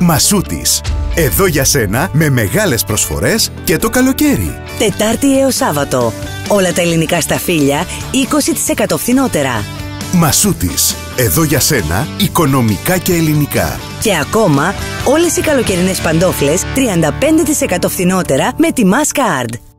Μασούτης. Εδώ για σένα με μεγάλες προσφορές και το καλοκαίρι. Τετάρτη έως Σάββατο. Όλα τα ελληνικά σταφύλια 20% φθηνότερα. Μασούτης. Εδώ για σένα οικονομικά και ελληνικά. Και ακόμα όλες οι καλοκαιρινές παντόφλες 35% φθηνότερα με τη Maskcard.